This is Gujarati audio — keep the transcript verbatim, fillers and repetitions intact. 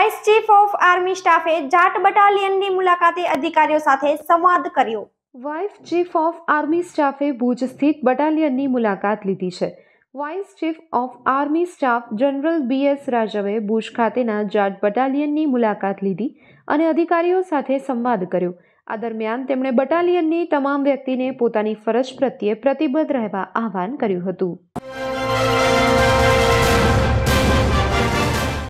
વાઇસ ચીફ ઓફ આર્મી સ્ટાફે જાટ બટાલિયનની મુલાકાતે અધિકારીઓ સાથે સંવાદ કર્યો। વાઇસ ચીફ ઓફ આર્મી સ્ટાફે ભુજ સ્થિત બટાલિયનની મુલાકાત લીધી છે। Vice chief of army staff general B S રાઘવે ભુજ ખાતેના જાટ બટાલિયનની મુલાકાત લીધી અને અધિકારીઓ સાથે સંવાદ કર્યો। આ દરમિયાન તેમણે બટાલિયનની તમામ વ્યક્તિને પોતાની ફરજ પ્રત્યે પ્રતિબદ્ધ રહેવા આહવાન કર્યું હતું।